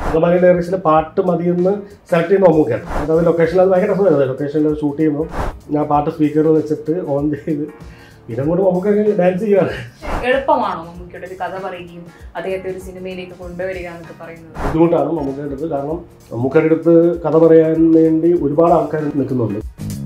Malayalam direction part Madian selecting Omuka. The location of the location of shooting now part of speaker on the you don't want to dance here. എളുപ്പമാണോ മമ്മൂക്കയുടെ ഒരു കഥ പറയുകയും അദ്ദേഹത്തെ ഒരു സിനിമയിലേക്ക് കൊണ്ടുവരിക എന്നൊക്കെ പറയുന്നത്? ബുദ്ധിമുട്ടാണ് മമ്മൂക്കയുടെ അടുത്ത്. കാരണം മമ്മൂക്കയുടെ അടുത്ത് കഥ പറയാൻ വേണ്ടി ഒരുപാട് ആൾക്കാർ നിൽക്കുന്നുണ്ട്.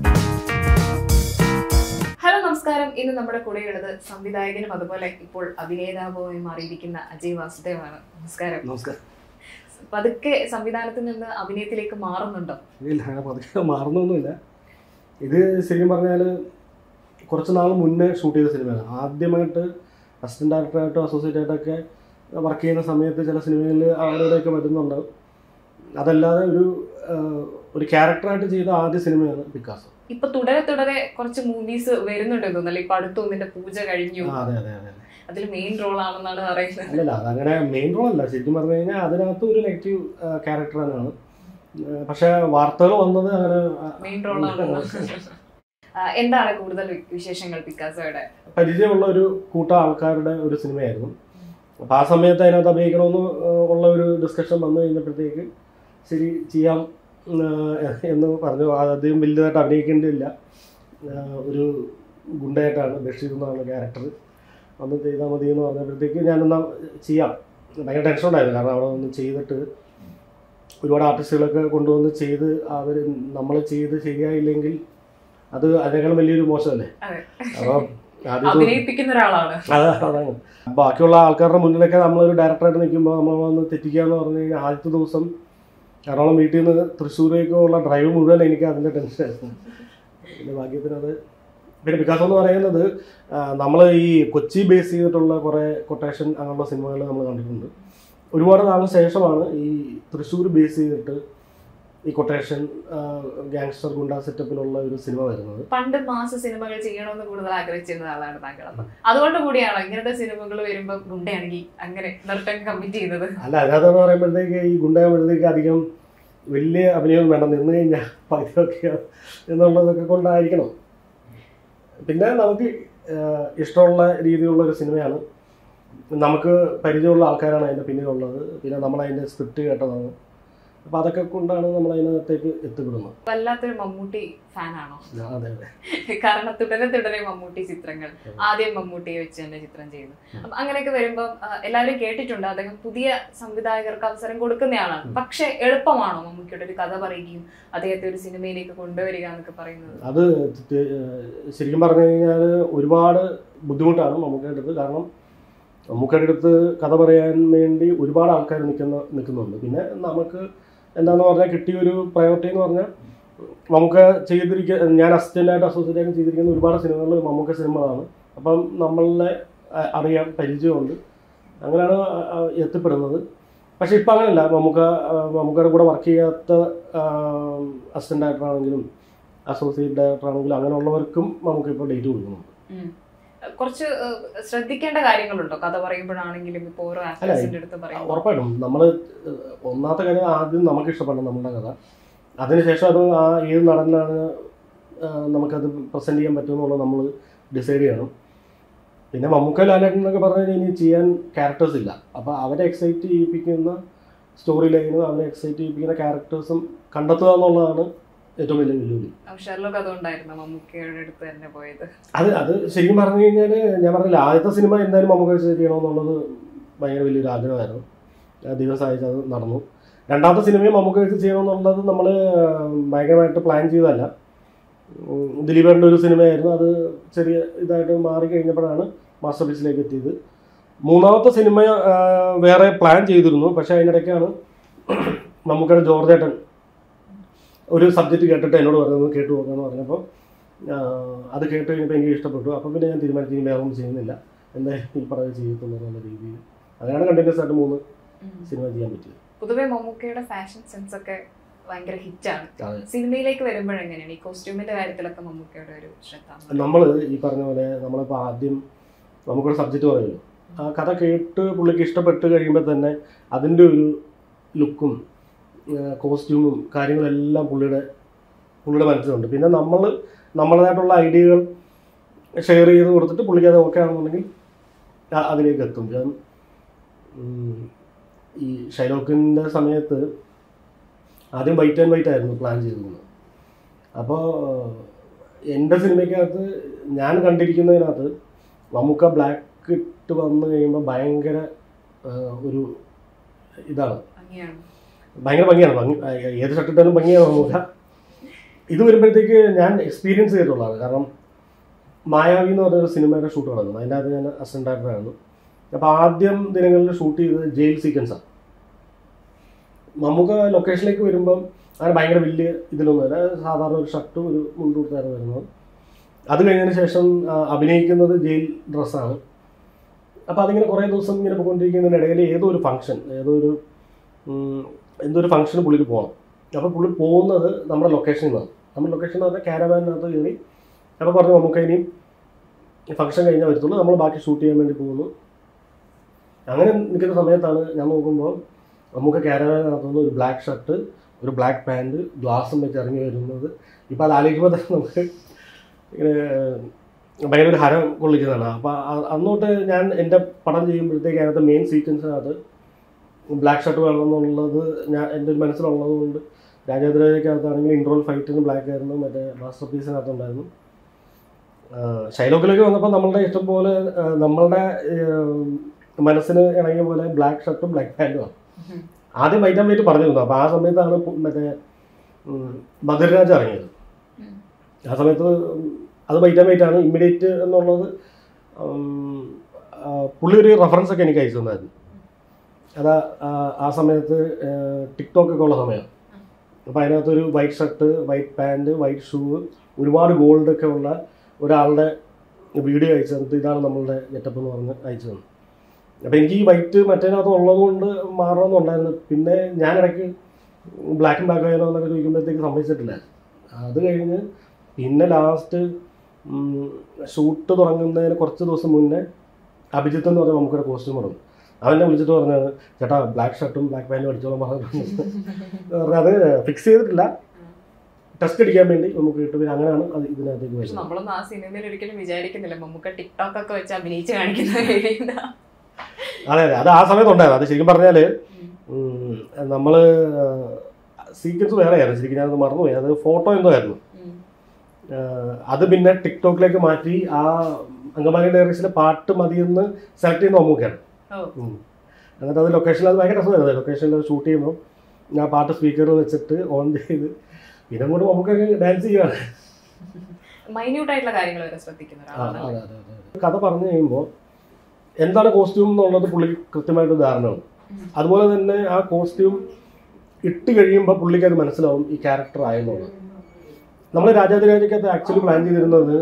ഹലോ നമസ്കാരം. ഇന്ന് നമ്മുടെ കൂടെയുള്ളത് സംവിധായകനും അതുപോലെ ഇപ്പോൾ അഭിനേതാവുമായി മാറിയിരിക്കുന്ന അജയ് വാസുദേവാണ്. നമസ്കാരം. നമസ്കാരം. പതുക്കെ സംവിധാനത്തിൽ നിന്ന് അഭിനയത്തിലേക്ക് മാറുന്നുണ്ടോ? ഇല്ല, പതുക്കെ മാറുന്നൊന്നുമില്ല. ഇത് ശരിക്കും പറഞ്ഞാൽ കുറച്ച് നാൾ മുന്നേ ഷൂട്ട് ചെയ്ത സിനിമയാണ്. ആദ്യമായിട്ട് അസിസ്റ്റന്റ് ഡയറക്ടറായിട്ടോ അസോസിയേറ്റ് ആയിട്ടൊക്കെ വർക്ക് ചെയ്യുന്ന സമയത്ത് ചില സിനിമകളിൽ അവരുടെയൊക്കെ വരുന്നുണ്ട്. അതല്ലാതെ ഒരു ക്യാരക്ടറായിട്ട് ചെയ്ത ആദ്യ സിനിമയാണ് പിക്കാസോ. ഇപ്പൊ തുടരെ കുറച്ച് മൂവീസ് വരുന്നുണ്ടെന്ന് തോന്നുന്നല്ലേ? ഇപ്പൊ അടുത്തൊന്നിന്റെ പൂജ കഴിഞ്ഞു. അതെ അതെ അതെ. അതിൽ മെയിൻ റോൾ ആണെന്നാണ് പറയുന്നത്. അല്ലല്ല, അതങ്ങനെ മെയിൻ റോൾ അല്ല. ശരിക്കും പറഞ്ഞു കഴിഞ്ഞാൽ അതിനകത്ത് ഒരു നെഗറ്റീവ് ക്യാരക്ടർ തന്നെയാണ്. പക്ഷെ വാർത്തകൾ വന്നത് അങ്ങനെ മെയിൻ റോളാണ്. എന്താണ് കൂടുതൽ വിശേഷങ്ങൾ പിക്കാസോയുടെ? പരിചയമുള്ള ഒരു കൂട്ടം ആൾക്കാരുടെ ഒരു സിനിമയായിരുന്നു. അപ്പോൾ ആ സമയത്ത് അതിനകത്ത് അഭിനയിക്കണമെന്ന് ഉള്ള ഒരു ഡിസ്കഷൻ വന്നു കഴിഞ്ഞപ്പോഴത്തേക്ക് ശരി ചെയ്യാം എന്ന് പറഞ്ഞു. അധികം വലുതായിട്ട് അഭിനയിക്കേണ്ടിയില്ല, ഒരു ഗുണ്ടയായിട്ടാണ് ബഷീർ എന്നാണ് ക്യാരക്ടർ, അന്ന് ചെയ്താൽ മതി എന്ന് പറഞ്ഞപ്പോഴത്തേക്ക് ഞാനെന്നാൽ ചെയ്യാം. ഭയങ്കര ടെൻഷൻ ഉണ്ടായിരുന്നു. കാരണം അവിടെ ഒന്ന് ചെയ്തിട്ട് ഒരുപാട് ആർട്ടിസ്റ്റുകളൊക്കെ കൊണ്ടുവന്ന് ചെയ്ത് അവർ നമ്മൾ ചെയ്ത് ശരിയായില്ലെങ്കിൽ അത് അതിനേക്കാളും വലിയൊരു മോശമല്ലേ. അപ്പം അതാണ് ബാക്കിയുള്ള ആൾക്കാരുടെ മുന്നിലൊക്കെ നമ്മളൊരു ഡയറക്ടറായിട്ട് നിൽക്കുമ്പോൾ നമ്മൾ വന്ന് തെറ്റിക്കുക എന്ന് പറഞ്ഞു കഴിഞ്ഞാൽ ആദ്യത്തെ ദിവസം എറണാകുളം വീട്ടിൽ നിന്ന് തൃശ്ശൂരേക്കുള്ള ഡ്രൈവ് മുഴുവൻ എനിക്ക് അതിൻ്റെ ടെൻഷനായിരുന്നു. പിന്നെ ഭാഗ്യത്തിനത് പിന്നെ പിക്കാസോ എന്ന് പറയുന്നത് നമ്മൾ ഈ കൊച്ചി ബേസ് ചെയ്തിട്ടുള്ള കുറേ കൊട്ടേഷൻ അങ്ങനെയുള്ള സിനിമകൾ നമ്മൾ കണ്ടിട്ടുണ്ട്. ഒരുപാട് നാളിന് ശേഷമാണ് ഈ തൃശ്ശൂർ ബേസ് ചെയ്തിട്ട് ഈ കൊട്ടേഷൻ ഗാങ്സ്റ്റർ ഗുണ്ട സെറ്റപ്പിലുള്ള ഒരു സിനിമ വരുന്നത്. പണ്ട് മാസ സിനിമകൾ ചെയ്യണമെന്ന് കൂടുതൽ ആഗ്രഹിച്ചിരുന്ന ആളാണ് താങ്കൾ. അപ്പം അതുകൊണ്ട് കൂടിയാണോ ഇങ്ങനത്തെ സിനിമകൾ വരുമ്പോൾ ഗുണ്ടയാണെങ്കിൽ അങ്ങനെ നിർത്താൻ കമ്മിറ്റ് ചെയ്യുന്നത്? അല്ല, അതിനകത്തെന്ന് പറയുമ്പോഴത്തേക്ക് ഈ ഗുണ്ടയാകുമ്പോഴത്തേക്ക് അധികം വലിയ അഭിനയം വേണം, നിന്ന് കഴിഞ്ഞാൽ പകുതിയൊക്കെ എന്നുള്ളതൊക്കെ കൊണ്ടായിരിക്കണം. പിന്നെ നമുക്ക് ഇഷ്ടമുള്ള രീതിയിലുള്ള ഒരു സിനിമയാണ്. നമുക്ക് പരിചയമുള്ള ആൾക്കാരാണ് അതിൻ്റെ പിന്നിലുള്ളത്. പിന്നെ നമ്മളതിൻ്റെ സ്ക്രിപ്റ്റ് കേട്ടതാണ്. അപ്പൊ അതൊക്കെ കൊണ്ടാണ് നമ്മൾ അതിനകത്തേക്ക് എത്തിപ്പെടുന്നത്. വല്ലാത്തൊരു മമ്മൂട്ടി ഫാനാണോ? അതെ അതെ. കാരണം തുടരെ മമ്മൂട്ടി ചിത്രങ്ങൾ, ആദ്യം മമ്മൂട്ടിയെ വെച്ച് തന്നെ ചിത്രം ചെയ്യുന്നു. അപ്പൊ അങ്ങനെയൊക്കെ വരുമ്പോൾ എല്ലാവരും കേട്ടിട്ടുണ്ട് അദ്ദേഹം പുതിയ സംവിധായകർക്ക് അവസരം കൊടുക്കുന്നയാളാണ്. പക്ഷെ എളുപ്പമാണോ മമ്മൂട്ടിയുടെ ഒരു കഥ പറയുകയും അദ്ദേഹത്തെ ഒരു സിനിമയിലേക്ക് കൊണ്ടുവരിക എന്നൊക്കെ പറയുന്നത്? അത് ശരിക്കും പറഞ്ഞു കഴിഞ്ഞാൽ ഒരുപാട് ബുദ്ധിമുട്ടാണ് മമ്മൂക്കയുടെ അടുത്ത്. കാരണം മമ്മൂക്കയുടെ അടുത്ത് കഥ പറയാൻ വേണ്ടി ഒരുപാട് ആൾക്കാർ നിൽക്കുന്നുണ്ട്. പിന്നെ നമുക്ക് എന്താണെന്ന് പറഞ്ഞാൽ കിട്ടിയൊരു പ്രയോറിറ്റി എന്ന് പറഞ്ഞാൽ നമുക്ക് ഞാൻ അസിസ്റ്റൻ്റായിട്ട് അസോസിയേറ്റ് ആയിട്ട് ചെയ്തിരിക്കുന്ന ഒരുപാട് സിനിമകൾ മമ്മൂക്ക സിനിമകളാണ്. അപ്പം നമ്മളെ അറിയാം, പരിചയമുണ്ട്, അങ്ങനെയാണ് എത്തിപ്പെടുന്നത്. പക്ഷെ ഇപ്പം അങ്ങനെയല്ല. മമ്മൂക്കയുടെ കൂടെ വർക്ക് ചെയ്യാത്ത അസിസ്റ്റൻ്റ് ഡയറക്ടറാണെങ്കിലും അസോസിയേറ്റ് ഡയറക്ടറാണെങ്കിലും അങ്ങനെയുള്ളവർക്കും നമുക്ക് ഇപ്പോൾ ഡേറ്റ് കൊടുക്കുന്നുണ്ട്. കുറച്ച് ശ്രദ്ധിക്കേണ്ട കാര്യങ്ങളുണ്ടോ കഥ പറയുമ്പോഴാണെങ്കിലും? ഇപ്പോൾ ഓരോ ആക്ടേഴ്സിന്റെ അടുത്ത് പറയുമ്പോൾ ഉറപ്പായിട്ടും നമ്മൾ ഒന്നാമത്തെ കാര്യം ആദ്യം നമുക്ക് ഇഷ്ടപ്പെടണം നമ്മുടെ കഥ. അതിനുശേഷം അത് ഏത് നടനാണ് നമുക്കത് പ്രസൻറ്റ് ചെയ്യാൻ പറ്റുമെന്നുള്ളത് നമ്മൾ ഡിസൈഡ് ചെയ്യണം. പിന്നെ മമ്മൂക്ക ലാലേട്ടൻ എന്നൊക്കെ പറഞ്ഞു കഴിഞ്ഞാൽ ഇനി ചെയ്യാൻ ക്യാരക്ടേഴ്സ് ഇല്ല. അപ്പോൾ അവരെ എക്സൈറ്റ് ചെയ്യിപ്പിക്കുന്ന സ്റ്റോറി ലൈനും അവരെ എക്സൈറ്റ് ചെയ്യിപ്പിക്കുന്ന ക്യാരക്ടേഴ്സും കണ്ടെത്തുക എന്നുള്ളതാണ് ഏറ്റവും വലിയ വെല്ലുവിളി. അത് ശരിക്കും പറഞ്ഞു കഴിഞ്ഞാൽ ഞാൻ പറഞ്ഞില്ല, ആദ്യത്തെ സിനിമ എന്തായാലും മമ്മൂക്ക ചെയ്യണമെന്നുള്ളത് ഭയങ്കര വലിയൊരു ആഗ്രഹമായിരുന്നു. ദൈവം സഹായിച്ച് അത് നടന്നു. രണ്ടാമത്തെ സിനിമയും മമ്മൂക്ക വെച്ച് ചെയ്യണമെന്നുള്ളത് നമ്മൾ ഭയങ്കരമായിട്ട് പ്ലാൻ ചെയ്തതല്ല. ദിലീപേട്ടൻ്റെ ഒരു സിനിമയായിരുന്നു. അത് ചെറിയ ഇതായിട്ട് മാറി കഴിഞ്ഞപ്പോഴാണ് മാസ്റ്റർ പീസിലേക്ക് എത്തിയത്. മൂന്നാമത്തെ സിനിമ വേറെ പ്ലാൻ ചെയ്തിരുന്നു. പക്ഷേ അതിനിടയ്ക്കാണ് മമ്മൂക്കയുടെ ജോർജേട്ടൻ ഒരു സബ്ജക്റ്റ് കേട്ടിട്ട് എന്നോട് പറയുന്നത് കേട്ടു നോക്കാമെന്ന് പറഞ്ഞപ്പോൾ അത് കേട്ട് കഴിഞ്ഞപ്പോൾ എനിക്ക് ഇഷ്ടപ്പെട്ടു. അപ്പം പിന്നെ ഞാൻ തീരുമാനിച്ചു ഇനി വേറെ ഒന്നും ചെയ്യുന്നില്ല, എന്തായാലും ഈ പറയുക ചെയ്യത്തുള്ള രീതിയിൽ. അങ്ങനെയാണ് കണ്ടിന്യൂസ് ആയിട്ട് 3 സിനിമ ചെയ്യാൻ പറ്റിയത്. പൊതുവെ മമ്മൂക്കയുടെ ഫാഷൻ സെൻസ് ഒക്കെ ഭയങ്കര ഹിറ്റാണ്. സിനിമയിലേക്ക് വരുമ്പോഴെങ്ങനെയാണ് ഈ കോസ്റ്റ്യൂമിന്റെ കാര്യത്തിലൊക്കെ മമ്മൂക്കയുടെ ഒരു ശ്രദ്ധ? നമ്മൾ ഈ പറഞ്ഞ പോലെ നമ്മളിപ്പോൾ ആദ്യം നമുക്കൊരു സബ്ജക്റ്റ് പറയുമല്ലോ, ആ കഥ കേട്ട് പുള്ളിക്ക് ഇഷ്ടപ്പെട്ട് കഴിയുമ്പോൾ തന്നെ അതിൻ്റെ ഒരു ലുക്കും കോസ്റ്റ്യൂമും കാര്യങ്ങളെല്ലാം പുള്ളിയുടെ മനസ്സിലുണ്ട്. പിന്നെ നമ്മളതായിട്ടുള്ള ഐഡിയകൾ ഷെയർ ചെയ്ത് കൊടുത്തിട്ട് പുള്ളിക്ക് അത് ഓക്കെ ആണെന്നുണ്ടെങ്കിൽ അതിലേക്ക് എത്തും. ഈ ഷൈലോക്കിൻ്റെ സമയത്ത് ആദ്യം വൈറ്റ് ആൻഡ് വൈറ്റ് ആയിരുന്നു പ്ലാൻ ചെയ്തിരുന്നത്. അപ്പോൾ എൻ്റെ സിനിമയ്ക്കകത്ത് ഞാൻ കണ്ടിരിക്കുന്നതിനകത്ത് മമ്മൂക്ക ബ്ലാക്ക് ഇട്ട് വന്നു കഴിയുമ്പോൾ ഭയങ്കര ഒരു ഇതാണ്, ഭയങ്കര ഭംഗിയാണ്. ഏത് ഷർട്ടിട്ടാലും ഭംഗിയാണ് മമ്മൂക്ക. ഇത് വരുമ്പോഴത്തേക്ക് ഞാൻ എക്സ്പീരിയൻസ് ചെയ്തിട്ടുള്ളതാണ്. കാരണം മായാവി എന്ന് പറഞ്ഞൊരു സിനിമയുടെ ഷൂട്ട് നടന്നു, അതിൻ്റെ അകത്ത് ഞാൻ അസിസ്റ്റന്റ് ഡയറക്ടറായിരുന്നു. അപ്പോൾ ആദ്യം ദിനങ്ങളിൽ ഷൂട്ട് ചെയ്തത് ജയിൽ സീക്വൻസാണ്. മമ്മൂക്ക ലൊക്കേഷനിലേക്ക് വരുമ്പം അങ്ങനെ ഭയങ്കര വലിയ ഇതിലൊന്നുമില്ല, സാധാരണ ഒരു ഷർട്ടും ഒരു മുണ്ടൂട്ടായിരുന്നു വരുന്നത്. അത് കഴിഞ്ഞതിന് ശേഷം അഭിനയിക്കുന്നത് ജയിൽ ഡ്രസ്സാണ്. അപ്പോൾ അതിങ്ങനെ കുറേ ദിവസം ഇങ്ങനെ പോയിക്കൊണ്ടിരിക്കുന്നതിനിടയിൽ ഏതോ ഒരു ഫംഗ്ഷന് പുള്ളിക്ക് പോകണം. അപ്പോൾ പുള്ളി പോകുന്നത് നമ്മുടെ ലൊക്കേഷനിൽ നിന്നാണ്. നമ്മുടെ ലൊക്കേഷൻ എന്ന് പറഞ്ഞാൽ ക്യാരവാനിനകത്ത് കയറി. അപ്പോൾ പറഞ്ഞു നമുക്ക് ഇനിയും ഫംഗ്ഷൻ കഴിഞ്ഞാൽ വരത്തുള്ളൂ, നമ്മൾ ബാക്കി ഷൂട്ട് ചെയ്യാൻ വേണ്ടി പോകുന്നു. അങ്ങനെ നിൽക്കുന്ന സമയത്താണ് ഞാൻ നോക്കുമ്പോൾ നമുക്ക് ക്യാരവാനിനകത്തുനിന്ന് ഒരു ബ്ലാക്ക് ഷർട്ട്, ഒരു ബ്ലാക്ക് പാൻറ്, ഗ്ലാസും വെച്ച് ഇറങ്ങി വരുന്നത്. ഇപ്പോൾ അത് ആലോചിക്കുമ്പോൾ തന്നെ നമുക്ക് ഭയങ്കര ഒരു ഹരം കൊള്ളിക്കുന്നതാണ്. അപ്പോൾ അന്നോട്ട് ഞാൻ എൻ്റെ പടം ചെയ്യുമ്പോഴത്തേക്ക് അതിനകത്ത് മെയിൻ സീക്വൻസിനകത്ത് ബ്ലാക്ക് ഷർട്ട് വേണമെന്നുള്ളത് എൻ്റെ ഒരു മനസ്സിലുള്ളത് കൊണ്ട് രാജാതിരാജയ്ക്കകത്താണെങ്കിൽ ഇൻട്രോൾ ഫൈറ്റിന് ബ്ലാക്ക് ആയിരുന്നു, മറ്റേ മാസ്റ്റർ പീസിനകത്തുണ്ടായിരുന്നു. ഷൈലോക്കിലേക്ക് വന്നപ്പോൾ നമ്മളുടെ ഇഷ്ടം പോലെ നമ്മളുടെ മനസ്സിന് ഇണങ്ങിയ പോലെ ബ്ലാക്ക് ഷർട്ടും ബ്ലാക്ക് പാൻറ്റുമാണ്. ആദ്യം വൈറ്റ് ആൻഡ് വൈറ്റ് പറഞ്ഞിരുന്നു. അപ്പോൾ ആ സമയത്താണ് മറ്റേ മധുരരാജ ഇറങ്ങിയത്. ആ സമയത്ത് അത് വൈറ്റ് ആൻഡ് വൈറ്റ് ആണ് ഇമ്മീഡിയറ്റ് എന്നുള്ളത് പുള്ളി ഒരു റെഫറൻസ് ഒക്കെ എനിക്ക് അയച്ചു തന്നായിരുന്നു. അതാ ആ സമയത്ത് ടിക്ടോക്കൊക്കെ ഉള്ള സമയമാണ്. അപ്പോൾ അതിനകത്തൊരു white shirt, white pant, white shoe, ഒരുപാട് ഗോൾഡൊക്കെ ഉള്ള ഒരാളുടെ വീഡിയോ അയച്ചു തന്നിട്ട് ഇതാണ് നമ്മളുടെ ഗെറ്റപ്പ് എന്ന് പറഞ്ഞ് അയച്ചു തന്നു. അപ്പോൾ എനിക്ക് ഈ വൈറ്റ് മറ്റേതിനകത്ത് ഉള്ളത് കൊണ്ട് മാറണമെന്നുണ്ടായിരുന്നു. പിന്നെ ഞാനിടയ്ക്ക് ബ്ലാക്ക് ബ്ലാക്ക് ആയാലോ എന്നൊക്കെ ചോദിക്കുമ്പോഴത്തേക്ക് സമ്മതിച്ചിട്ടില്ല. അത് കഴിഞ്ഞ് പിന്നെ ലാസ്റ്റ് ഷൂട്ട് തുടങ്ങുന്നതിന് കുറച്ച് ദിവസം മുന്നേ അഭിജിത്ത് എന്ന് പറഞ്ഞാൽ നമുക്കൊരു കോസ്റ്റ്യൂം തുടങ്ങും. അവനെ വിളിച്ചിട്ട് പറഞ്ഞത് ചേട്ടാ ബ്ലാക്ക് ഷർട്ടും ബ്ലാക്ക് പാൻറ്റും അടിച്ചോളം പറഞ്ഞിട്ടുണ്ട്. അത് ഫിക്സ് ചെയ്തിട്ടില്ല, ടെസ്റ്റ് അടിക്കാൻ വേണ്ടി നമുക്ക് കിട്ടും. അങ്ങനെയാണ് അത് ഇതിനകത്തേക്ക് വരുന്നത്. നമ്മളൊന്നും ആ സിനിമയിൽ ഒരിക്കലും വിചാരിക്കുന്നില്ല മമ്മൂക്ക ടിക്ടോക്ക് ഒക്കെ വെച്ച് അഭിനയിച്ച് കാണിക്കുന്ന. അതെ അതെ, അത് ആ സമയത്ത് ഉണ്ടായിരുന്നു. അത് ശരിക്കും പറഞ്ഞാൽ നമ്മൾ സീക്വൻസ് വേറെ ആയിരുന്നു. ശരിക്കും ഞാനത് മറന്നുപോയി. അത് ഫോട്ടോ എന്തോ ആയിരുന്നു. അത് പിന്നെ ടിക്ടോക്കിലേക്ക് മാറ്റി ആ അങ്കമാലി ഡയറീസിലെ പാട്ട് മതിയെന്ന് സെലക്ട് ചെയ്യുന്ന മമ്മൂക്കയാണ്. എന്നിട്ട് അത് ലൊക്കേഷനിൽ അത് ഭയങ്കര രസമായിരുന്നു. ലൊക്കേഷനിൽ ഷൂട്ട് ചെയ്യുമ്പോൾ ഞാൻ പാട്ട് സ്പീക്കറിൽ വെച്ചിട്ട് ഓൺ ചെയ്ത് പിന്നെ കൂടെ നമുക്കൊക്കെ ഡാൻസ് ചെയ്യുകയാണ്. കഥ പറഞ്ഞു കഴിയുമ്പോൾ എന്താണ് കോസ്റ്റ്യൂം എന്നുള്ളത് പുള്ളിക്ക് കൃത്യമായിട്ട് ധാരണയാണ്. അതുപോലെ തന്നെ ആ കോസ്റ്റ്യൂം ഇട്ട് കഴിയുമ്പോൾ പുള്ളിക്ക് അത് മനസ്സിലാവും ഈ ക്യാരക്ടർ ആയെന്നുള്ളത്. നമ്മൾ രാജാതിരാജയ്ക്കകത്ത് ആക്ച്വലി പ്ലാൻ ചെയ്തിരുന്നത്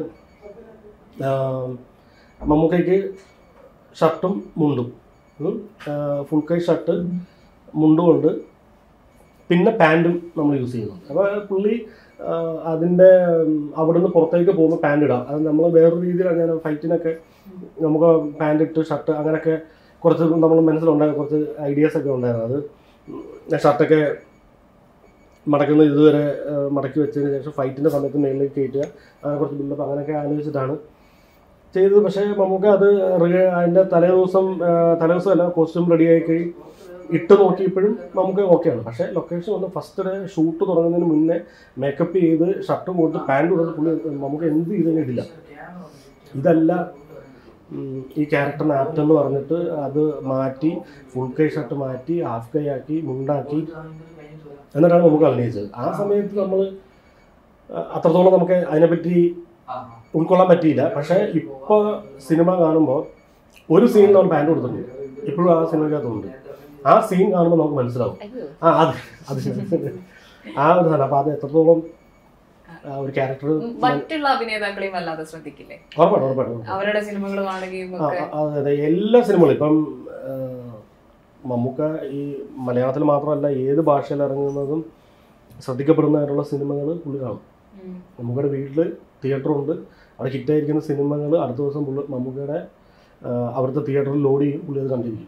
മമ്മൂക്കയ്ക്ക് ഷർട്ടും മുണ്ടും, ഫുൾ കൈ ഷർട്ട് മുണ്ടുമുണ്ട്, പിന്നെ പാൻറ്റും നമ്മൾ യൂസ് ചെയ്യുന്നു. അപ്പോൾ പുള്ളി അതിൻ്റെ അവിടുന്ന് പുറത്തേക്ക് പോകുമ്പോൾ പാൻറ് ഇടാം. അത് നമ്മൾ വേറൊരു രീതിയിലാണ് ഞാൻ ഫൈറ്റിനൊക്കെ നമുക്ക് പാൻറ് ഇട്ട് ഷർട്ട് അങ്ങനെയൊക്കെ കുറച്ച് നമ്മൾ മനസ്സിലുണ്ടായ കുറച്ച് ഐഡിയാസൊക്കെ ഉണ്ടായിരുന്നു. അത് ഷർട്ടൊക്കെ മടക്കുന്ന ഇതുവരെ മടക്കി വെച്ചതിന് ശേഷം ഫൈറ്റിൻ്റെ സമയത്ത് മേളിലേക്ക് കയറ്റുക, അങ്ങനെ കുറച്ച് ബിൽഡപ്പ് അങ്ങനെയൊക്കെ ആലോചിച്ചിട്ടാണ് ചെയ്തത്. പക്ഷേ നമുക്ക് അത് അതിൻ്റെ തലേദിവസമല്ല കോസ്റ്റ്യൂം റെഡിയായി ഇട്ട് നോക്കിയപ്പോഴും നമുക്ക് ഓക്കെയാണ്. പക്ഷേ ലൊക്കേഷൻ വന്ന് ഫസ്റ്റ് ഡേ ഷൂട്ട് തുടങ്ങുന്നതിന് മുന്നേ മേക്കപ്പ് ചെയ്ത് ഷർട്ടും കൊടുത്ത് പാൻറ് കൊടുത്ത് പുള്ളി നമുക്ക് എന്ത് ചെയ്തതിനും ഇടില്ല, ഇതല്ല ഈ ക്യാരക്ടറിന് ആപ്റ്റ് എന്ന് പറഞ്ഞിട്ട് അത് മാറ്റി ഫുൾ കൈ ഷർട്ട് മാറ്റി ഹാഫ് കൈ ആക്കി മുണ്ടാക്കി എന്നിട്ടാണ് നമുക്ക് അഭിനയിച്ചത്. ആ സമയത്ത് നമ്മൾ അത്രത്തോളം നമുക്ക് അതിനെപ്പറ്റി ഉൾക്കൊള്ളാൻ പറ്റിയില്ല. പക്ഷേ ഇപ്പോൾ സിനിമ കാണുമ്പോൾ ഒരു സീനിൽ നമ്മൾ പാൻറ് കൊടുത്തിട്ടുണ്ട്, ഇപ്പോഴും ആ സിനിമയ്ക്കകത്തുണ്ട്. ആ സീൻ കാണുമ്പോൾ നമുക്ക് മനസ്സിലാവും അത് ആ ഒരു സാധനം. അപ്പോൾ അത് എത്രത്തോളം ഒരു ക്യാരക്ടർ മറ്റുള്ള അഭിനേതാക്കളെയും വല്ലാതെ ശ്രദ്ധിക്കില്ലേ? ഉറപ്പായിട്ടും അവരുടെ സിനിമകൾ കാണുകയും അതെ, എല്ലാ സിനിമകളും ഇപ്പം മമ്മൂക്ക ഈ മലയാളത്തിൽ മാത്രമല്ല ഏത് ഭാഷയിൽ ഇറങ്ങുന്നതും ശ്രദ്ധിക്കപ്പെടുന്നതായിട്ടുള്ള സിനിമകൾ പുള്ളി കാണും. മമ്മൂക്കയുടെ വീട്ടിൽ തിയേറ്ററുണ്ട്, അവിടെ ഹിറ്റായിരിക്കുന്ന സിനിമകൾ അടുത്ത ദിവസം മമ്മൂക്കയുടെ അവിടുത്തെ തിയേറ്ററിൽ ലോഡ് ചെയ്യും, പുള്ളി അത് കണ്ടിരിക്കും.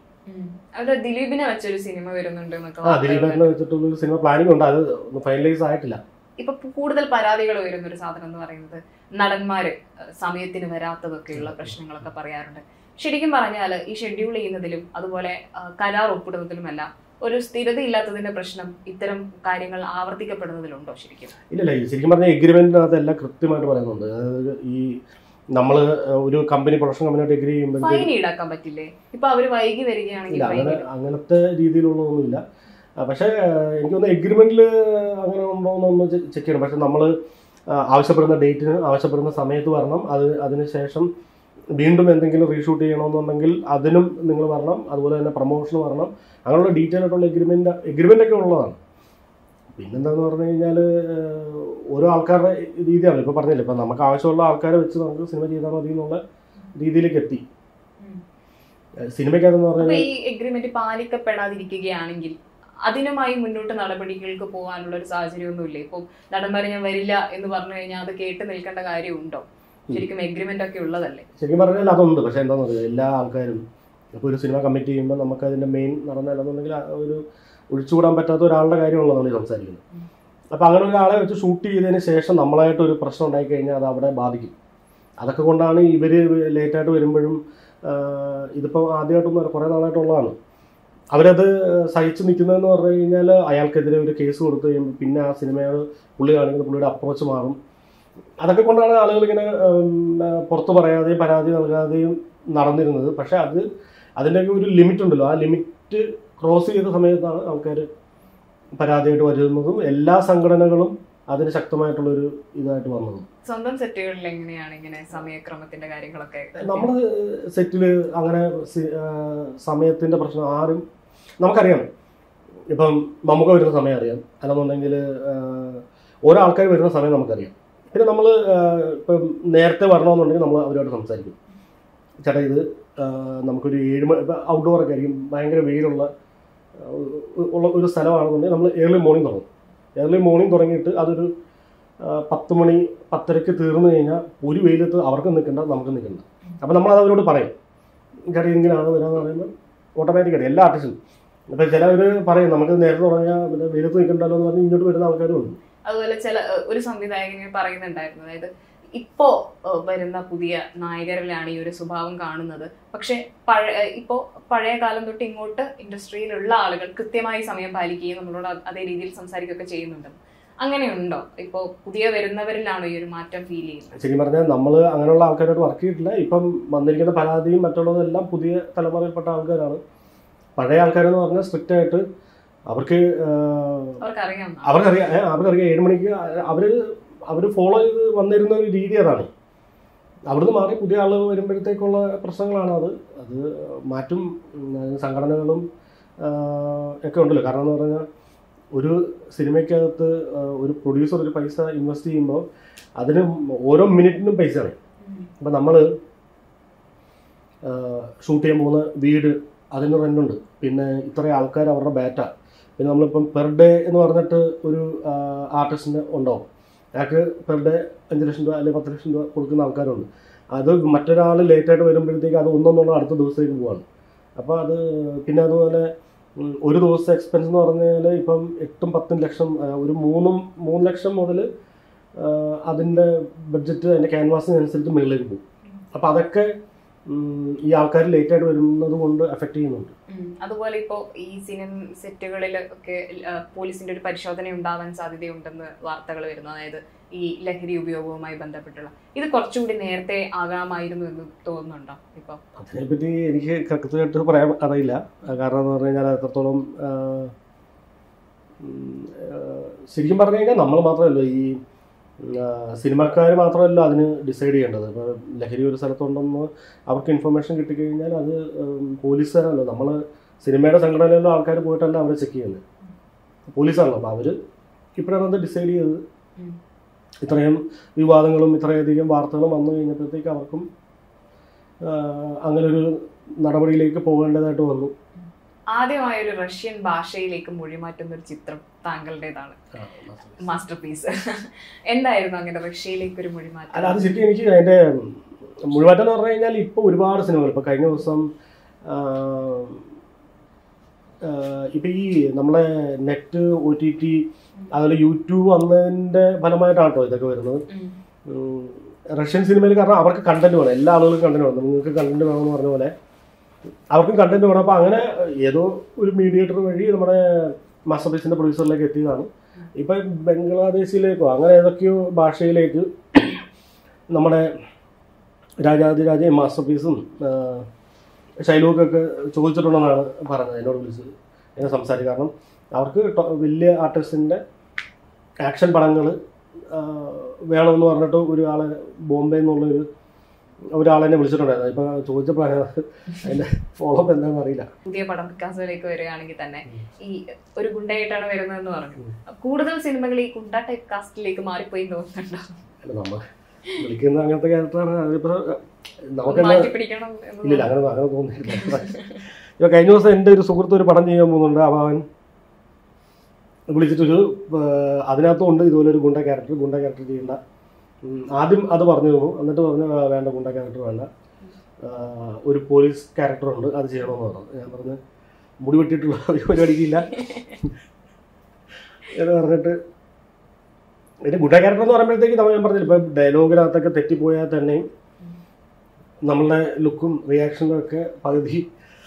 ദിലീപിനെ വെച്ചൊരു സിനിമ വരുന്നുണ്ട്. ദിലീപിനെ വെച്ചിട്ടുള്ളൊരു സിനിമ പ്ലാനിങ് ഉണ്ട്, അത് ഫൈനലൈസ് ആയിട്ടില്ല. ഇപ്പൊ കൂടുതൽ പരാതികൾ വരുന്ന ഒരു സാധനം എന്ന് പറയുന്നത് നടന്മാര് സമയത്തിന് വരാത്തതൊക്കെയുള്ള പ്രശ്നങ്ങളൊക്കെ പറയാറുണ്ട്. ശരിക്കും പറഞ്ഞാൽ ഈ ഷെഡ്യൂൾ ചെയ്യുന്നതിലും അതുപോലെ കരാർ ഒപ്പിടുന്നതിലുമെല്ലാം ഒരു സ്ഥിരത ഇല്ലാത്തതിന്റെ പ്രശ്നം ഇത്തരം കാര്യങ്ങൾ ആവർത്തിക്കപ്പെടുന്നതിലുണ്ടോ ശരിക്കും? ഇല്ലല്ല, ശരിക്കും പറഞ്ഞാൽ എഗ്രിമെന്റിനകത്ത് എല്ലാം കൃത്യമായിട്ട് പറയുന്നുണ്ട്. അതായത് ഈ നമ്മള് ഒരു കമ്പനി പ്രൊഡക്ഷൻ കമ്പനിയായിട്ട് എഗ്രി ചെയ്യുമ്പോൾ ഫൈൻ ഈടാക്കാൻ പറ്റില്ലേ? ഇപ്പൊ അവര് വൈകി വരികയാണെങ്കിൽ അങ്ങനത്തെ രീതിയിലുള്ളതൊന്നുമില്ല. പക്ഷേ എനിക്ക് തോന്നുന്നു എഗ്രിമെന്റിൽ അങ്ങനെ ഉണ്ടോയെന്നൊന്ന് ചെക്ക് ചെയ്യണം. പക്ഷെ നമ്മൾ ആവശ്യപ്പെടുന്ന ഡേറ്റിന് ആവശ്യപ്പെടുന്ന സമയത്ത് വരണം. അതിനുശേഷം വീണ്ടും എന്തെങ്കിലും റീഷൂട്ട് ചെയ്യണമെന്നുണ്ടെങ്കിൽ അതിനും നിങ്ങൾ വരണം. അതുപോലെ തന്നെ പ്രൊമോഷൻ വരണം. അങ്ങനെയുള്ള ഡീറ്റെയിൽ ആയിട്ടുള്ള എഗ്രിമെൻ്റൊക്കെ ഉള്ളതാണ്. പിന്നെന്താന്ന് പറഞ്ഞു കഴിഞ്ഞാൽ ഓരോ ആൾക്കാരുടെ രീതിയാണ്. ഇപ്പോൾ പറഞ്ഞില്ലേ, ഇപ്പം നമുക്ക് ആവശ്യമുള്ള ആൾക്കാരെ വെച്ച് നമുക്ക് സിനിമ ചെയ്താൽ മതി എന്നുള്ള രീതിയിലേക്ക് എത്തി. സിനിമയ്ക്കതെന്ന് പറഞ്ഞാൽ ഈ എഗ്രിമെന്റ് പാലിക്കപ്പെടാതിരിക്കുകയാണെങ്കിൽ അതിനുമായി മുന്നോട്ട് നടപടികൾക്ക് പോകാനുള്ള ഒരു സാഹചര്യമൊന്നുമില്ല. ഇപ്പം നടന്മാരെ ഞാൻ വരില്ല എന്ന് പറഞ്ഞു കഴിഞ്ഞാൽ അത് കേട്ട് നിൽക്കേണ്ട കാര്യമുണ്ടോ? ശരിക്കും എഗ്രിമെന്റ് ഒക്കെ ഉള്ളതല്ലേ? ശരിക്കും പറഞ്ഞാൽ അതുണ്ട്. പക്ഷെ എന്താണെന്ന് പറയുക, എല്ലാ ആൾക്കാരും ഇപ്പോൾ ഒരു സിനിമ കമ്മിറ്റ് ചെയ്യുമ്പോൾ നമുക്ക് അതിൻ്റെ മെയിൻ നടന്നല്ലെന്നുണ്ടെങ്കിൽ ഒരു ഒഴിച്ചുകൂടാൻ പറ്റാത്ത ഒരാളുടെ കാര്യമുള്ളതാണ് ഈ സംസാരിക്കുന്നത്. അപ്പോൾ അങ്ങനെ ഒരാളെ വെച്ച് ഷൂട്ട് ചെയ്തതിന് ശേഷം നമ്മളായിട്ട് ഒരു പ്രശ്നം ഉണ്ടായി കഴിഞ്ഞാൽ അത് അവിടെ ബാധിക്കും. അതൊക്കെ കൊണ്ടാണ് ഇവർ ലേറ്റായിട്ട് വരുമ്പോഴും ഇതിപ്പോൾ ആദ്യമായിട്ടൊന്നും കുറേ നാളായിട്ടുള്ളതാണ്. അവരത് സഹിച്ച് നിൽക്കുന്നതെന്ന് പറഞ്ഞു കഴിഞ്ഞാൽ അയാൾക്കെതിരെ ഒരു കേസ് കൊടുത്തു കഴിയുമ്പോൾ പിന്നെ ആ സിനിമയോട് പുള്ളി കാണിക്കുന്ന പുള്ളിയുടെ അപ്രോച്ച് മാറും. അതൊക്കെ കൊണ്ടാണ് ആളുകൾ ഇങ്ങനെ പുറത്ത് പറയാതെയും പരാതി നൽകാതെയും നടന്നിരുന്നത്. പക്ഷെ അതിൻ്റെയൊക്കെ ഒരു ലിമിറ്റ് ഉണ്ടല്ലോ, ആ ലിമിറ്റ് ക്രോസ് ചെയ്ത സമയത്താണ് ആൾക്കാർ പരാതിയായിട്ട് വരുന്നതും എല്ലാ സംഘടനകളും അതിന് ശക്തമായിട്ടുള്ളൊരു ഇതായിട്ട് വന്നതും. സ്വന്തം സെറ്റുകളിൽ എങ്ങനെയാണ് ഇങ്ങനെ സമയക്രമത്തിന്റെ കാര്യങ്ങളൊക്കെ? നമ്മൾ സെറ്റിൽ അങ്ങനെ സമയത്തിന്റെ പ്രശ്നം ആരും നമുക്കറിയാം. ഇപ്പം നമുക്ക് വരുന്ന സമയം അറിയാം, അല്ലെന്നുണ്ടെങ്കിൽ ഓരോ ആൾക്കാർ വരുന്ന സമയം നമുക്കറിയാം. പിന്നെ നമ്മൾ ഇപ്പം നേരത്തെ വരണമെന്നുണ്ടെങ്കിൽ നമ്മൾ അവരുമായിട്ട് സംസാരിക്കും. ചേട്ടാ ഇത് നമുക്കൊരു 7 മണി, ഇപ്പം ഔട്ട്ഡോറൊക്കെ ആയിരിക്കും, ഭയങ്കര വെയിലുള്ള ഒരു സ്ഥലമാണെന്നുണ്ടെങ്കിൽ നമ്മൾ ഏർലി മോർണിംഗ് തുടങ്ങും. ഏർലി മോർണിംഗ് തുടങ്ങിയിട്ട് അതൊരു 10 മണി 10:30 തീർന്നു കഴിഞ്ഞാൽ ഒരു വെയിലത്ത് അവർക്ക് നിൽക്കണ്ട, നമുക്ക് നിൽക്കണ്ട. അപ്പം നമ്മളത് അവരോട് പറയും, ചേട്ടാ ഇങ്ങനെയാണ് വരാമെന്ന് പറയുമ്പോൾ ഓട്ടോമാറ്റിക്കായിട്ട് എല്ലാ ആർട്ടിസ്റ്റും ഇപ്പം ചിലവർ പറയും നമുക്ക് നേരത്തെ തുടങ്ങിയാൽ പിന്നെ വെയിലത്ത് നിൽക്കണ്ടല്ലോ എന്ന് പറഞ്ഞ് ഇങ്ങോട്ട് വരുന്ന ആൾക്കാരും ഉണ്ട്. അതുപോലെ ഒരു സംവിധായകനെ പറയുന്നുണ്ടായിരുന്നു, അതായത് ഇപ്പോ വരുന്ന പുതിയ നായകരിലാണ് ഈ ഒരു സ്വഭാവം കാണുന്നത്. പക്ഷെ ഇപ്പോ പഴയ കാലം തൊട്ട് ഇങ്ങോട്ട് ഇൻഡസ്ട്രിയിലുള്ള ആളുകൾ കൃത്യമായി സമയം പാലിക്കുകയും നമ്മളോട് അതേ രീതിയിൽ സംസാരിക്കുകയൊക്കെ ചെയ്യുന്നുണ്ട്. അങ്ങനെയുണ്ടോ? ഇപ്പോൾ പുതിയ വരുന്നവരിലാണോ ഈ ഒരു മാറ്റം ഫീൽ ചെയ്യുന്നത്? ശരിക്കും പറഞ്ഞാൽ നമ്മൾ അങ്ങനെയുള്ള ആൾക്കാരോട് വർക്ക് ചെയ്തിട്ടില്ല. ഇപ്പം വന്നിരിക്കുന്ന പരാതിയും മറ്റുള്ളതെല്ലാം പുതിയ തലമുറയിൽപ്പെട്ട ആൾക്കാരാണ്. പഴയ ആൾക്കാരെന്ന് പറഞ്ഞാൽ സ്ട്രിക്റ്റ് ആയിട്ട് അവർക്കറിയാം 7 മണിക്ക് അവർ ഫോളോ ചെയ്ത് വന്നിരുന്ന ഒരു രീതി അതാണ്. അവിടുന്ന് മാറി പുതിയ ആൾ വരുമ്പോഴത്തേക്കുള്ള പ്രശ്നങ്ങളാണ് അത് മാറ്റും. സംഘടനകളും ഒക്കെ ഉണ്ടല്ലോ. കാരണം എന്ന് പറഞ്ഞാൽ ഒരു സിനിമയ്ക്കകത്ത് ഒരു പ്രൊഡ്യൂസർ ഒരു പൈസ ഇൻവെസ്റ്റ് ചെയ്യുമ്പോൾ അതിന് ഓരോ മിനിറ്റിനും പൈസയാണ്. അപ്പം നമ്മൾ ഷൂട്ട് ചെയ്യാൻ പോകുന്ന വീട് അതിന് റെൻ്റുണ്ട്, പിന്നെ ഇത്രയും ആൾക്കാർ അവരുടെ ബാറ്റ, പിന്നെ നമ്മളിപ്പം പെർ ഡേ എന്ന് പറഞ്ഞിട്ട് ഒരു ആർട്ടിസ്റ്റിന് ഉണ്ടാവും. അയാൾക്ക് പെർ ഡേ 5 ലക്ഷം രൂപ അല്ലെങ്കിൽ 10 ലക്ഷം രൂപ കൊടുക്കുന്ന ആൾക്കാരുണ്ട്. അത് മറ്റൊരാൾ ലേറ്റായിട്ട് വരുമ്പോഴത്തേക്ക് അത് ഒന്നൊന്നുള്ള അടുത്ത ദിവസത്തേക്ക് പോവാണ്. അപ്പോൾ പിന്നെ അതുപോലെ ഒരു ദിവസത്തെ എക്സ്പെൻസ് എന്ന് പറഞ്ഞു കഴിഞ്ഞാൽ ഇപ്പം 8-10 ലക്ഷം, ഒരു 3 ലക്ഷം മുതൽ അതിൻ്റെ ബഡ്ജറ്റ് അതിൻ്റെ ക്യാൻവാസിനനുസരിച്ച് മുകളിലേക്ക് പോകും. അപ്പോൾ അതൊക്കെ ഈ ആൾക്കാർ ലേറ്റായിട്ട് വരുന്നത് കൊണ്ട് എഫക്ട് ചെയ്യുന്നുണ്ട്. അതുപോലെ ഇപ്പോൾ ഈ സിനിമ സെറ്റുകളിൽ ഒക്കെ പോലീസിന്റെ ഒരു പരിശോധന ഉണ്ടാവാൻ സാധ്യതയുണ്ടെന്ന് വാർത്തകൾ വരുന്നു. അതായത് ഈ ലഹരി ഉപയോഗവുമായി ബന്ധപ്പെട്ടുള്ള ഇത് കുറച്ചുകൂടി നേരത്തെ ആകാമായിരുന്നു എന്ന് തോന്നുന്നുണ്ടോ? ഇപ്പോൾ അതിനെപ്പറ്റി എനിക്ക് കൃത്യമായിട്ട് പറയാൻ അറിയില്ല. കാരണം എന്ന് പറഞ്ഞു കഴിഞ്ഞാൽ എത്രത്തോളം ശരിക്കും പറഞ്ഞു കഴിഞ്ഞാൽ നമ്മൾ മാത്രമല്ല, ഈ സിനിമാക്കാർ മാത്രമല്ല അതിന് ഡിസൈഡ് ചെയ്യേണ്ടത്. ഇപ്പോൾ ലഹരി ഒരു സ്ഥലത്തുണ്ടെന്ന് അവർക്ക് ഇൻഫർമേഷൻ കിട്ടിക്കഴിഞ്ഞാൽ അത് പോലീസുകാരല്ലോ, നമ്മൾ സിനിമയുടെ സംഘടനയിലുള്ള ആൾക്കാർ പോയിട്ടല്ല അവർ ചെക്ക് ചെയ്യുന്നത്, പോലീസാണല്ലോ. അപ്പോൾ അവർ ഇപ്പോഴാണ് അത് ഡിസൈഡ് ചെയ്തത്. ഇത്രയും വിവാദങ്ങളും ഇത്രയധികം വാർത്തകളും വന്നു കഴിഞ്ഞപ്പോഴത്തേക്ക് അവർക്കും അങ്ങനൊരു നടപടിയിലേക്ക് പോകേണ്ടതായിട്ട് വന്നു. ആദ്യമായൊരു റഷ്യൻ ഭാഷയിലേക്ക് മൊഴിമാറ്റുന്ന ഒരു ചിത്രം താങ്കളുടേതാണ്, മാസ്റ്റർ പീസ്. എന്തായിരുന്നു അങ്ങനെ റഷ്യയിലേക്ക് ഒരു മൊഴിമാറ്റം? അല്ല, അത് ശരിക്കും എനിക്ക് അതിൻ്റെ മൊഴിമാറ്റം എന്ന് പറഞ്ഞു കഴിഞ്ഞാൽ ഇപ്പോൾ ഒരുപാട് സിനിമകൾ, ഇപ്പോൾ കഴിഞ്ഞ ദിവസം ഇപ്പം ഈ നമ്മളെ നെറ്റ് OTT അതുപോലെ യൂട്യൂബ് വന്നതിൻ്റെ ഫലമായിട്ടാണ് കേട്ടോ ഇതൊക്കെ വരുന്നത്. റഷ്യൻ സിനിമയിൽ കാരണം അവർക്ക് കണ്ടന്റ് വേണം, എല്ലാ ആളുകൾക്കും കണ്ടന്റ് വേണം. നിങ്ങൾക്ക് കണ്ടന്റ് വേണമെന്ന് പറഞ്ഞ പോലെ അവർക്കും കണ്ടന്റ് വേണം. അപ്പോൾ അങ്ങനെ ഏതോ ഒരു മീഡിയേറ്റർ വഴി നമ്മുടെ മാസ്റ്റർ പീസിൻ്റെ പ്രൊഡ്യൂസറിലേക്ക് എത്തിയതാണ്. ഇപ്പം ബംഗ്ലാദേശിലേക്കോ അങ്ങനെ ഏതൊക്കെയോ ഭാഷയിലേക്ക് നമ്മുടെ രാജാതിരാജയും മാസ്റ്റർ പീസും ഷൈലോക്കൊക്കെ ചോദിച്ചിട്ടുണ്ടെന്നാണ് പറഞ്ഞത്, എന്നോട് വിളിച്ചത് എന്നെ സംസാരിക്കും. കാരണം അവർക്ക് വലിയ ആർട്ടിസ്റ്റിൻ്റെ ആക്ഷൻ പടങ്ങൾ വേണമെന്ന് പറഞ്ഞിട്ട് ഒരാളെ ബോംബെ എന്നുള്ളൊരു ഒരാളെന്നെ വിളിച്ചിട്ടുണ്ടായിരുന്നു. ഇപ്പം ചോദിച്ചപ്പോൾ അതിൻ്റെ ഫോളോ അപ്പ് എന്താണെന്ന് അറിയില്ല. പുതിയ പടം പിക്കാസോയിലേക്ക് വരികയാണെങ്കിൽ തന്നെ ഈ ഒരു ഗുണ്ടയായിട്ടാണ് വരുന്നതെന്ന് പറഞ്ഞു. കൂടുതൽ സിനിമകൾ ഈ ഗുണ്ട ടൈപ്പ് കാസ്റ്റിലേക്ക് മാറിപ്പോയി തോന്നുന്നുണ്ടോ? നമ്മൾ വിളിക്കുന്ന അങ്ങനത്തെ ക്യാരക്ടറാണ്. അതിപ്പോൾ നമുക്ക് ഇല്ല, അങ്ങനെ തോന്നിയില്ല. ഇപ്പോൾ കഴിഞ്ഞ ദിവസം എൻ്റെ ഒരു സുഹൃത്ത് ഒരു പടം ചെയ്യാൻ പോകുന്നുണ്ട്. അപ്പോൾ അവൻ വിളിച്ചിട്ടൊരു അതിനകത്തുകൊണ്ട് ഇതുപോലെ ഒരു ഗുണ്ട ക്യാരക്ടർ ചെയ്യേണ്ട. ആദ്യം അത് പറഞ്ഞു തന്നു, എന്നിട്ട് പറഞ്ഞു വേണ്ട, ഗുണ്ട ക്യാരക്ടർ വേണ്ട, ഒരു പോലീസ് ക്യാരക്ടറുണ്ട്, അത് ചെയ്യണമെന്ന് പറഞ്ഞു. ഞാൻ പറഞ്ഞു മുടി വെട്ടിയിട്ടുള്ള ഒരു പരിപാടിക്കില്ല എന്ന് പറഞ്ഞിട്ട്. പിന്നെ ഗുണ്ട ക്യാരക്ടർ എന്ന് പറയുമ്പോഴത്തേക്ക് ഞാൻ പറഞ്ഞില്ല, ഇപ്പം ഡയലോഗിനകത്തൊക്കെ തെറ്റിപ്പോയാൽ തന്നെയും നമ്മളുടെ ലുക്കും റിയാക്ഷനും ഒക്കെ പകുതി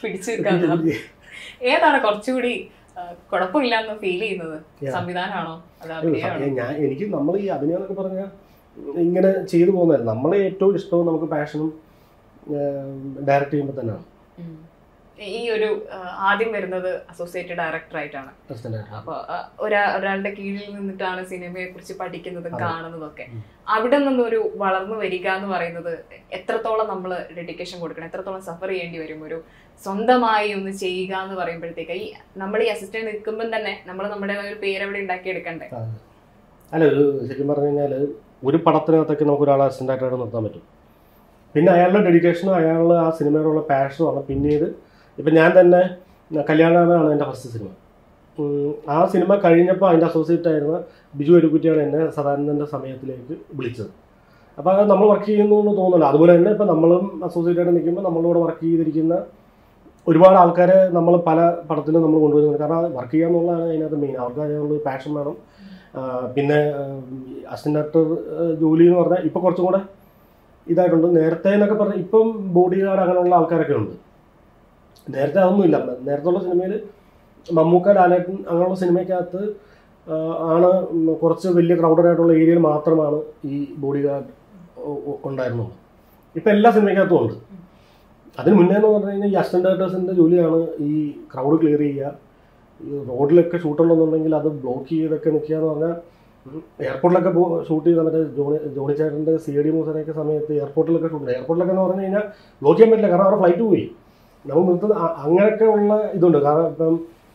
ഏതാണ് കുറച്ചുകൂടി കുഴപ്പമില്ലാന്ന് ഫീൽ ചെയ്യുന്നത്? സംവിധാനമാണോ? എനിക്ക് നമ്മൾ ഈ അഭിനയം എന്നൊക്കെ പറഞ്ഞാൽ ഇങ്ങനെ ചെയ്തു പോകുന്നതല്ല. നമ്മളെ ഏറ്റവും ഇഷ്ടവും നമുക്ക് പാഷനും ഡയറക്റ്റ് ചെയ്യുമ്പോൾ തന്നെയാണ്. ഈ ഒരു ആദ്യം വരുന്നത് അസോസിയേറ്റ് ഡയറക്ടർ ആയിട്ടാണ്. അപ്പൊ ഒരാളുടെ കീഴിൽ നിന്നിട്ടാണ് സിനിമയെ കുറിച്ച് പഠിക്കുന്നതും കാണുന്നതൊക്കെ. അവിടെ നിന്നൊരു വളർന്നു വരിക എന്ന് പറയുന്നത് എത്രത്തോളം നമ്മൾ ഡെഡിക്കേഷൻ കൊടുക്കണം, എത്രത്തോളം സഫർ ചെയ്യേണ്ടി വരും ഒരു സ്വന്തമായി ഒന്ന് ചെയ്യുക എന്ന് പറയുമ്പോഴത്തേക്ക്? ഈ നമ്മൾ ഈ അസിസ്റ്റന്റ് നിൽക്കുമ്പോൾ തന്നെ നമ്മൾ നമ്മുടെ ഒരു പേര് അവിടെ ഉണ്ടാക്കിയെടുക്കണ്ടേ? അല്ല, ഒരു ശരിക്കും പറഞ്ഞു കഴിഞ്ഞാൽ ഒരു പടത്തിനകത്തൊക്കെ നമുക്ക് ഒരാളെ അസിസ്റ്റന്റ് ആയിട്ടാണ് നിർത്താൻ പറ്റും. പിന്നെ അയാളുടെ ഡെഡിക്കേഷനും അയാളുടെ ആ സിനിമയോടുള്ള പാഷനുമാണ്. പിന്നീട് ഇപ്പം ഞാൻ തന്നെ കല്യാണമാണ് എൻ്റെ ഫസ്റ്റ് സിനിമ. ആ സിനിമ കഴിഞ്ഞപ്പോൾ അതിൻ്റെ അസോസിയേറ്റ് ആയിരുന്ന ബിജു അരുക്കുറ്റിയാണ് എന്നെ സദാനന്ദൻ്റെ സമയത്തിലേക്ക് വിളിച്ചത്. അപ്പോൾ അത് നമ്മൾ വർക്ക് ചെയ്യുന്നു എന്ന് തോന്നില്ല. അതുപോലെ തന്നെ ഇപ്പം നമ്മളും അസോസിയേറ്റ് ആയിട്ട് നിൽക്കുമ്പോൾ നമ്മളോട് വർക്ക് ചെയ്തിരിക്കുന്ന ഒരുപാട് ആൾക്കാരെ നമ്മൾ പല പടത്തിലും നമ്മൾ കൊണ്ടുവരുന്നുണ്ട്. കാരണം വർക്ക് ചെയ്യുക എന്നുള്ളതാണ് അതിനകത്ത് മെയിൻ. അവർക്ക് അതിനുള്ള പാഷൻ വേണം. പിന്നെ അസിസ്റ്റന്റ് ഡയറക്ടർ ജോലി എന്ന് പറഞ്ഞാൽ ഇപ്പോൾ കുറച്ചും കൂടെ ഇതായിട്ടുണ്ട്. നേരത്തെ എന്നൊക്കെ പറഞ്ഞാൽ ഇപ്പം ബോഡി ഗാർഡ് അങ്ങനെയുള്ള ആൾക്കാരൊക്കെ ഉണ്ട്. നേരത്തെ അതൊന്നുമില്ല. നേരത്തെ സിനിമയിൽ മമ്മൂക്ക, ലാലേട്ടൻ അങ്ങനെയുള്ള സിനിമയ്ക്കകത്ത് ആണ് കുറച്ച് വലിയ ക്രൗഡഡ് ആയിട്ടുള്ള ഏരിയയിൽ മാത്രമാണ് ഈ ബോഡി ഗാർഡ് ഉണ്ടായിരുന്നുള്ളൂ. ഇപ്പം എല്ലാ സിനിമയ്ക്കകത്തും ഉണ്ട്. അതിന് മുന്നേ എന്ന് പറഞ്ഞു കഴിഞ്ഞാൽ ഈ അസിസ്റ്റന്റ് ഡയറക്ടേഴ്സിൻ്റെ ജോലിയാണ് ഈ ക്രൗഡ് ക്ലിയർ ചെയ്യുക. ഈ റോഡിലൊക്കെ ഷൂട്ടുണ്ടെന്നുണ്ടെങ്കിൽ അത് ബ്ലോക്ക് ചെയ്തൊക്കെ നിൽക്കുക എന്ന് പറഞ്ഞാൽ എയർപോർട്ടിലൊക്കെ ഷൂട്ട് ചെയ്ത മറ്റേ ജോണി ചേട്ടൻ്റെ CID മൂസറൊക്കെ സമയത്ത് എയർപോർട്ടിലൊക്കെ ഷൂട്ട് ചെയ്തു. എയർപോർട്ടിലൊക്കെ എന്ന് പറഞ്ഞു കഴിഞ്ഞാൽ ബ്ലോക്ക് ചെയ്യാൻ പറ്റില്ല, കാരണം അവിടെ ഫ്ലൈറ്റ് പോയി. നമ്മൾ നിർത്തുന്ന അങ്ങനെയൊക്കെ ഉള്ള ഇതുണ്ട്. കാരണം ഇപ്പം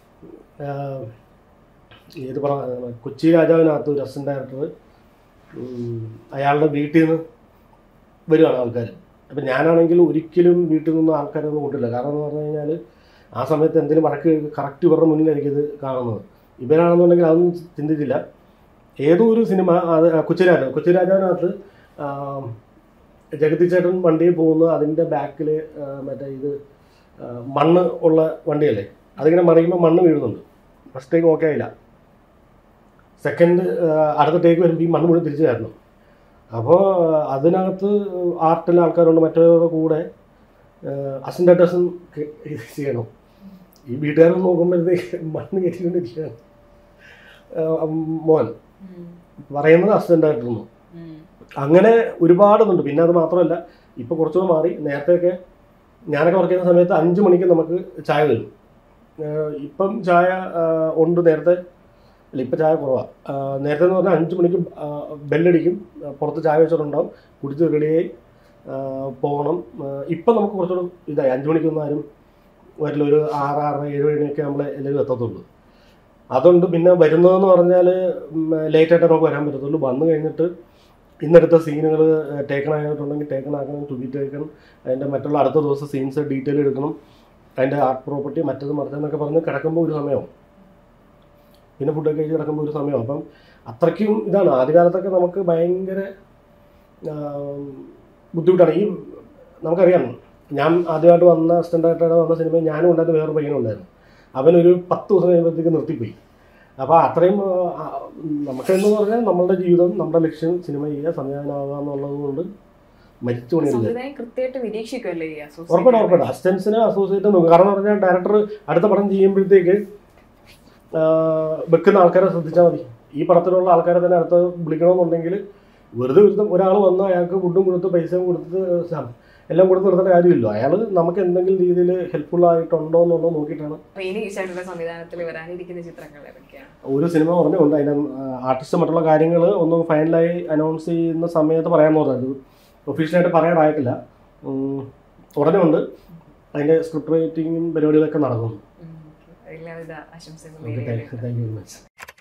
ഏത് പറഞ്ഞ കൊച്ചി രാജാവിനകത്ത് ഒരു അസിസ്റ്റന്റ് ഡയറക്ടർ അയാളുടെ വീട്ടിൽ നിന്ന് വരുവാണ് ആൾക്കാർ. അപ്പം ഞാനാണെങ്കിൽ ഒരിക്കലും വീട്ടിൽ നിന്ന് ആൾക്കാരൊന്നും കൊണ്ടില്ല. കാരണം എന്ന് പറഞ്ഞു കഴിഞ്ഞാൽ ആ സമയത്ത് എന്തെങ്കിലും വഴക്ക് കറക്റ്റ് ഇവരുടെ മുന്നിലായിരിക്കും ഇത് കാണുന്നത്. ഇവരാണെന്നുണ്ടെങ്കിൽ അതൊന്നും ചിന്തിച്ചില്ല. ഏതോ ഒരു സിനിമ, അത് കൊച്ചി രാജാവിനകത്ത് ജഗതി ചേട്ടൻ വണ്ടിയിൽ പോകുന്നു. അതിൻ്റെ ബാക്കിൽ മറ്റേ ഇത് മണ്ണ് ഉള്ള വണ്ടിയല്ലേ, അതിങ്ങനെ മറിയുമ്പോൾ മണ്ണ് വീഴുന്നുണ്ട്. ഫസ്റ്റ് ടേക്ക് ഓക്കെ ആയില്ല, സെക്കൻഡ് അടുത്ത ടേക്ക് വരുമ്പോൾ ഈ മണ്ണ് മുഴുവൻ തിരിച്ചു കയറണം. അപ്പോൾ അതിനകത്ത് ആർട്ടിലെ ആൾക്കാരുണ്ട്, മറ്റവരുടെ കൂടെ അസിസ്റ്റന്റ് ഡയറക്ടേഴ്സും ചെയ്യണം. ഈ വീട്ടുകാരൻ നോക്കുമ്പോഴത്തേക്ക് മണ്ണ് കയറ്റിക്കൊണ്ടിരിക്കുകയാണ്. മോൻ പറയുന്നത് അസിസ്റ്റന്റ് ഡയറക്ടറൊന്നും. അങ്ങനെ ഒരുപാടുണ്ട്. പിന്നെ അത് മാത്രമല്ല, ഇപ്പോൾ കുറച്ചുകൂടെ മാറി. നേരത്തെയൊക്കെ ഞാനൊക്കെ വർക്ക് ചെയ്യുന്ന സമയത്ത് 5 മണിക്ക് നമുക്ക് ചായ തരും. ഇപ്പം ചായ ഉണ്ട്, നേരത്തെ അല്ല, ഇപ്പം ചായ കുറവാണ്. നേരത്തെ എന്ന് പറഞ്ഞാൽ 5 മണിക്ക് ബെല്ലടിക്കും, പുറത്ത് ചായ വെച്ചിട്ടുണ്ടാവും, കുടിച്ച് റെഡിയായി പോകണം. ഇപ്പം നമുക്ക് കുറച്ചുകൂടെ ഇതായി. 5 മണിക്കൊന്നും ആരും വരില്ല. ഒരു 6, 6, 7 മണിയൊക്കെ നമ്മൾ എല്ലാവരും എത്തത്തുള്ളൂ. അതുകൊണ്ട് പിന്നെ വരുന്നതെന്ന് പറഞ്ഞാൽ ലേറ്റായിട്ട് നമുക്ക് വരാൻ പറ്റത്തുള്ളൂ. വന്നു കഴിഞ്ഞിട്ട് ഇന്നെടുത്ത സീനുകൾ ടേക്കണായിട്ടുണ്ടെങ്കിൽ ടേക്കണാക്കണം, ട്വീറ്റ് അയക്കണം, അതിൻ്റെ മറ്റുള്ള അടുത്ത ദിവസം സീൻസ് ഡീറ്റെയിൽ എടുക്കണം, അതിൻ്റെ ആർട്ട് പ്രോപ്പർട്ടി മറ്റത് മറിച്ചെന്നൊക്കെ പറഞ്ഞ് കിടക്കുമ്പോൾ ഒരു സമയമാവും. പിന്നെ ഫുഡൊക്കെ കഴിച്ച് കിടക്കുമ്പോൾ ഒരു സമയമാവും. അപ്പം അത്രയ്ക്കും ഇതാണ്. ആദ്യകാലത്തൊക്കെ നമുക്ക് ഭയങ്കര ബുദ്ധിമുട്ടാണ്. ഈ നമുക്കറിയാം, ഞാൻ ആദ്യമായിട്ട് വന്ന അസിസ്റ്റൻ്റായിട്ടാണ് വന്ന സിനിമയിൽ ഞാനും ഉണ്ടായിരുന്നു, വേറൊരു പയ്യനും ഉണ്ടായിരുന്നു. അവനൊരു 10 ദിവസം കഴിയുമ്പോഴത്തേക്ക് നിർത്തിപ്പോയി. അപ്പോൾ അത്രയും നമുക്കെന്ന് പറഞ്ഞാൽ നമ്മളുടെ ജീവിതം, നമ്മുടെ ലക്ഷ്യം സിനിമ ചെയ്യുക, സംവിധാനമാകുക എന്നുള്ളത് കൊണ്ട് മരിച്ചു ഉറപ്പായിട്ടും അസിസ്റ്റൻസിന് അസോസിയേറ്റ് നോക്കും. കാരണം എന്ന് പറഞ്ഞാൽ ഡയറക്ടർ അടുത്ത പടം ചെയ്യുമ്പോഴത്തേക്ക് വെക്കുന്ന ആൾക്കാരെ ശ്രദ്ധിച്ചാൽ മതി. ഈ പടത്തിലുള്ള ആൾക്കാരെ തന്നെ അടുത്ത് വിളിക്കണമെന്നുണ്ടെങ്കിൽ വെറുതെ ഒരാൾ വന്ന് അയാൾക്ക് ഫുഡും കൊടുത്ത് പൈസയും കൊടുത്ത് എല്ലാം കൊടുത്ത് നിർത്തേണ്ട കാര്യമില്ല. അയാൾ നമുക്ക് എന്തെങ്കിലും രീതിയിൽ ഹെൽപ്ഫുൾ ആയിട്ടുണ്ടോ എന്നുള്ളത് നോക്കിയിട്ടാണ്. ഒരു സിനിമ പറഞ്ഞുകൊണ്ട് അതിന് ആർട്ടിസ്റ്റ് മറ്റുള്ള കാര്യങ്ങൾ ഒന്ന് ഫൈനലായി അനൗൺസ് ചെയ്യുന്ന സമയത്ത് പറയാമെന്ന് പറഞ്ഞത് ഒഫീഷ്യലായിട്ട് പറയാനായിട്ടില്ല. ഉടനെ ഉണ്ട് അതിൻ്റെ സ്ക്രിപ്റ്റ് റൈറ്റിങ്ങും പരിപാടികളൊക്കെ നടക്കുന്നു. എല്ലാവിധ ആശംസകളും. Thank you very much.